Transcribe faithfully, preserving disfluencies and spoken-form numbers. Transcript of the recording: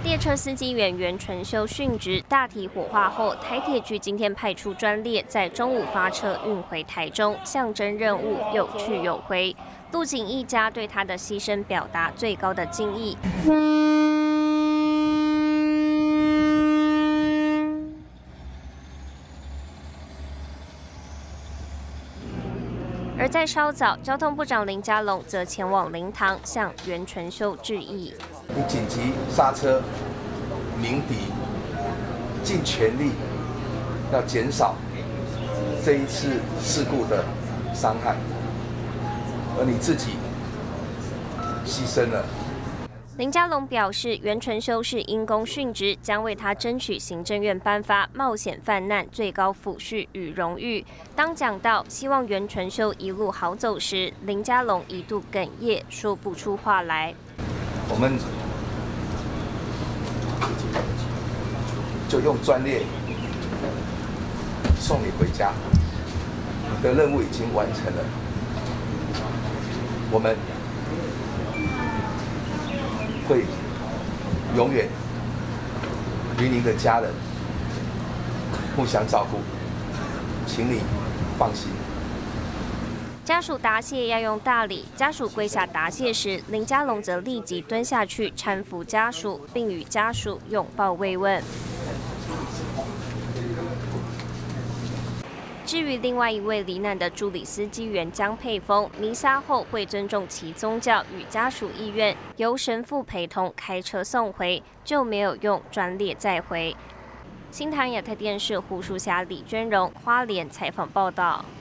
列车司机员袁纯修殉职，大体火化后，台铁局今天派出专列在中午发车运回台中，象征任务有去有回。陆警一家对他的牺牲表达最高的敬意。 而在稍早，交通部长林佳龙则前往灵堂向袁纯修致意。 你紧急刹车，鸣笛，尽全力要减少这一次事故的伤害，而你自己牺牲了。 林佳龙表示，袁纯修是因公殉职，将为他争取行政院颁发冒险犯难最高抚恤与荣誉。当讲到希望袁纯修一路好走时，林佳龙一度哽咽，说不出话来。 我们就用专列送你回家，你的任务已经完成了。我们 会永远与您的家人互相照顾，请你放心。 家属答谢要用大礼，家属跪下答谢时，林佳龙则立即蹲下去搀扶家属，并与家属拥抱慰问。 至于另外一位罹难的助理司机员江佩峰，弥撒后会尊重其宗教与家属意愿，由神父陪同开车送回，就没有用专列载回。新唐亚太电视胡淑霞、李娟荣花莲采访报道。